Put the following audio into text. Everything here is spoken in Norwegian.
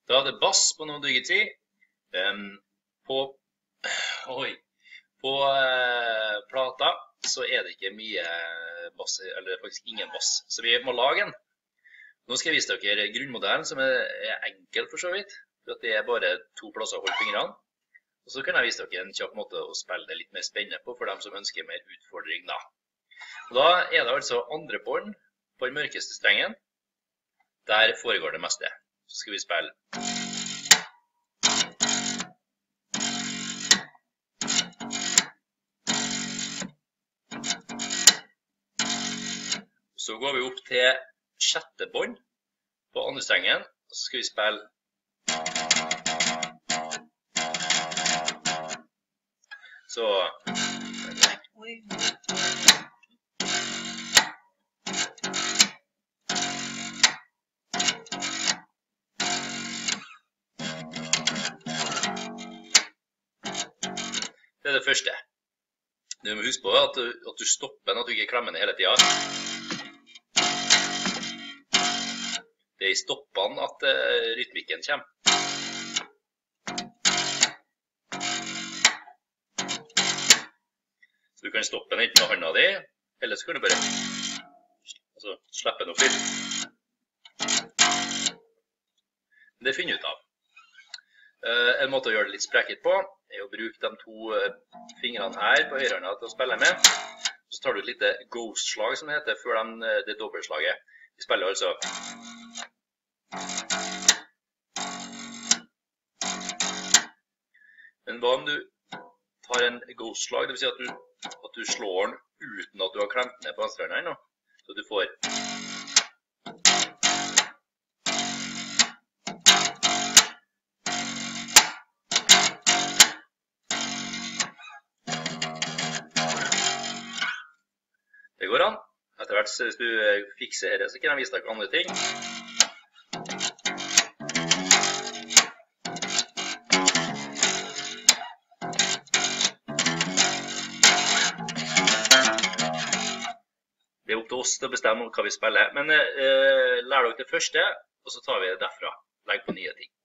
Da er det bass på noe Diggity. På plata så er det ikke mye bass, eller faktisk ingen bass. Så vi må lage en. Nå skal jeg vise dere grunnmodellen, som er enkel for så vidt. For at det er bare 2 plasser å holde fingrene. Og så kan jeg vise dere en kjapp måte å spille det litt mer spennende på, for dem som ønsker mer utfordring da. Og da er det altså andre bånd på den mørkeste strengen. Der foregår det meste. Så skal vi spille. Så går vi opp til sjette bånd på andre strengen, og så skal vi spille. Så det er det første. Du må huske på at du stopper når du ikke klemmer ned hele tiden. Det er i stoppene at rytmikken kommer. Så du kan stoppe den enten med hånda di, eller så kan du bare slippe den opp litt. Det finner ut av. En måte å gjøre det litt sprekket på er å bruke de 2 fingrene her på høyrehånda til å spille med. Så tar du et lite ghost-slag som det heter, før det dobbeltslaget. Vi spiller altså. Men hva om du tar en ghost-slag, det vil si at du slår den uten at du har klemt ned på venstrehånda ennå, så du får. Det går an. Etter hvert, hvis du fikser dette, så kan jeg vise deg andre ting. Det er opp til oss til å bestemme hva vi spiller, men lær dere det første, og så tar vi det derfra. Legg på nye ting.